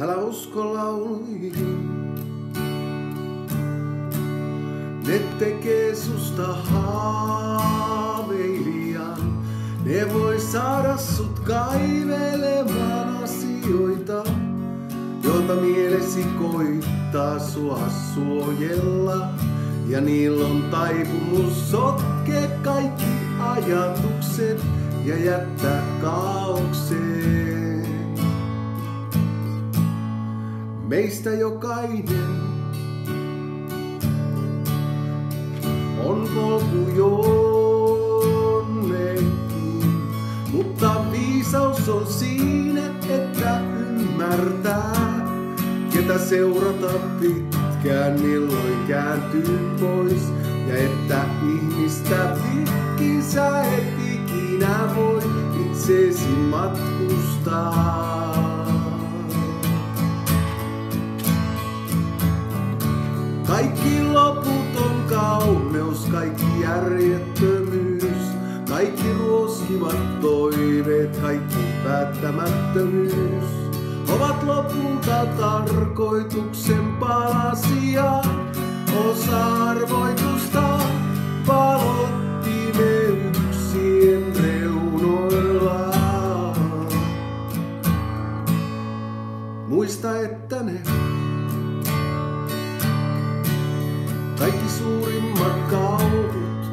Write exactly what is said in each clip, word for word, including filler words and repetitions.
älä usko lauluihin. Ne tekee susta haaveilijan, ne voi saada sut kaivelemaan asioita, joita mielesi koittaa sua suojella. Ja niillä on taipumus sotkea kaikki ajatukset ja jättää kaaukseen. Meistä jokainen on polku jonnekin, mutta viisaus on siinä, että ymmärtää, ketä seurata pitkään, milloin kääntyy pois, ja että ihmistä pitkin sä et ikinä voi itseesi matkustaa. Kaikki loputon kauneus, kaikki järjettömyys, kaikki ruoskivat toiveet, kaikki päättämättömyys ovat lopulta tarkoituksen palasia, osa-arvoitusta valottimme yksien reunoilla. Muista, että ne kaikki suurimmat kauhut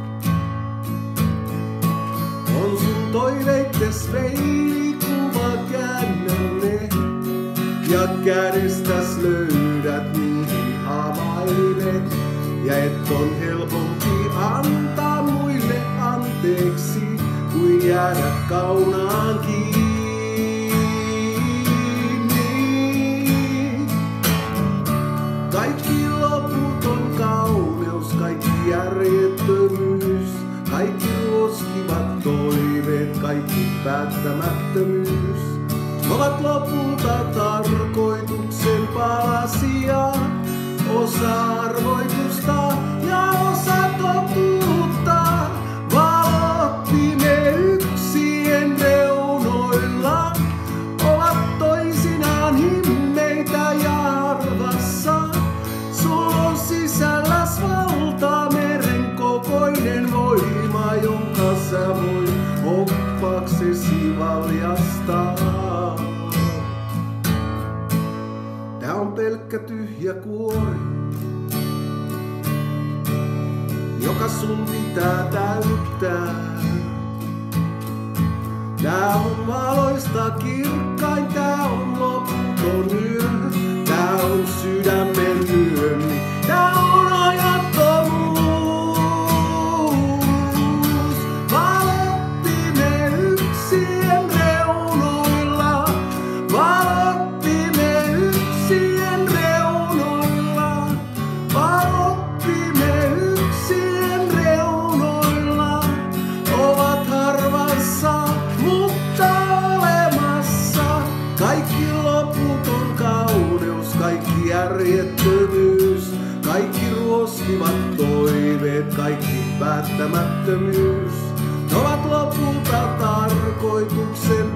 on sun toiveittes peilikuva, käännä ne ja kädestäs löydät niihin avaimet, ja et on helpompi antaa muille anteeksi kuin jäädä kaunaan kiinni. Kaikki loputon kauneus, kaikki järjettömyys, kaikki ruoskivat toiveet, kaikki päättämättömyys ovat lopulta tarkoituksen palasia, osa-arvoitusta ja osa totuutta. Valottimme yksien reunoilla ovat toisinaan himmeitä ja arvassa. Sul on sisälläs valta, meren kokoinen voima, jonka sä voit oppaksesi valjastaa. Tää on pelkkä tyhjä kuori, joka sun pitää täyttää. Tää on valoista kirkkain, tää on loputon yö, tää on sydämen lyönni, tää on ajattomuus. Valottimme yksien reunoilla, valottimme yksien reunoilla, valottimme yksien reunoilla, ovat harvassa, mutta olemassa. Kaikki loputon kauneus, kaikki järjettömyys, kaikki ruoskivat toiveet, kaikki päättämättömyys ovat lopulta tarkoituksen